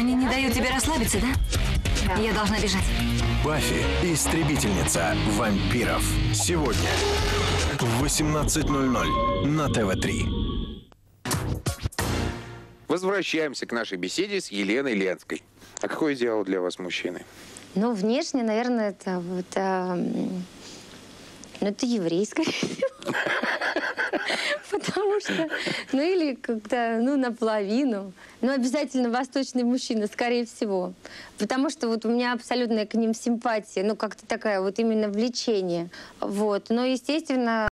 Они не дают тебе расслабиться, да? Я должна бежать. Баффи – истребительница вампиров. Сегодня в 18:00 на ТВ-3. Возвращаемся к нашей беседе с Еленой Ленской. А какой идеал для вас мужчины? Ну, внешне, наверное, это вот... ну, это еврей, скорее всего. Потому что... Ну, или как-то, ну, наполовину. Ну, обязательно восточный мужчина, скорее всего. Потому что вот у меня абсолютная к ним симпатия. Ну, как-то такая вот именно влечение. Вот. Но, естественно...